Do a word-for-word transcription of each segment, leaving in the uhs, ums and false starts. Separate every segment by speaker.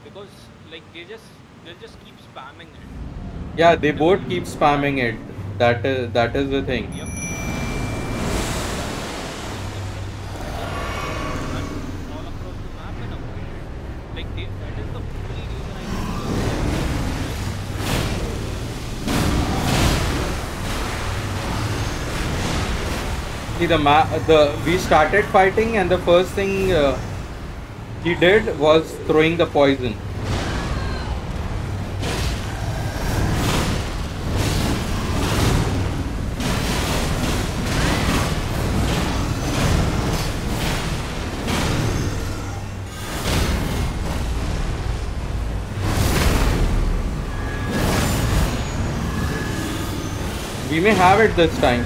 Speaker 1: because like they just they'll just keep spamming it
Speaker 2: Yeah, they
Speaker 1: whenever
Speaker 2: both
Speaker 1: you
Speaker 2: keep
Speaker 1: use that.
Speaker 2: spamming it. That is that is the thing.
Speaker 1: Yep. That is the thing. Like if the better thing is to run all across the map and avoid it. Like they, that is the only reason I think the server is like
Speaker 2: See the ma the we started fighting, and the first thing uh, he did was throwing the poison. We may have it this time.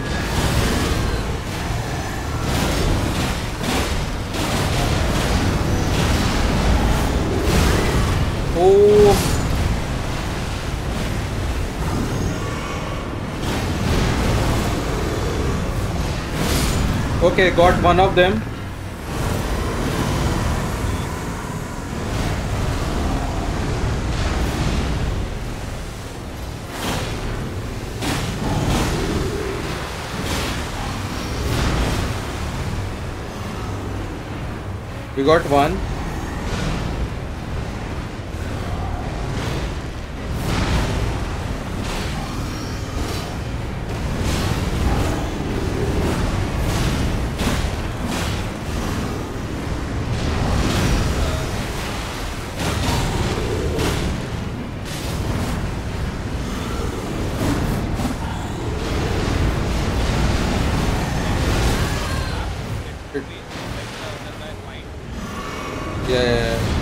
Speaker 2: Oh, okay, got one of them. We got one.
Speaker 1: map it
Speaker 2: It,
Speaker 1: wait let the other guy fight.
Speaker 2: yeah, yeah, yeah.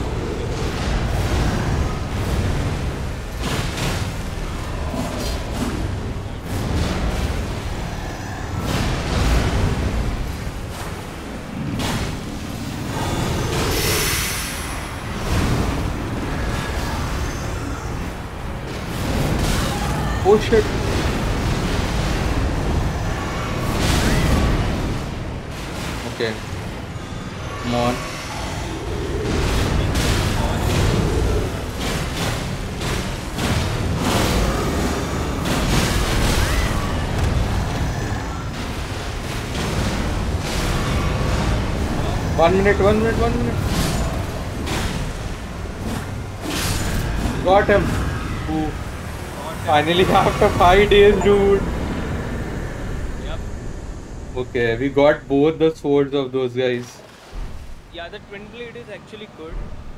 Speaker 2: Oh shit. Okay, come on.
Speaker 1: Make sure you dodge it. Yup.
Speaker 2: One minute, one minute, one minute. Got him. Ooh,
Speaker 1: Got him.
Speaker 2: finally after five days, dude.
Speaker 1: Yep.
Speaker 2: Okay, we got both the swords of those guys.
Speaker 1: Yeah, the twin blade is actually good.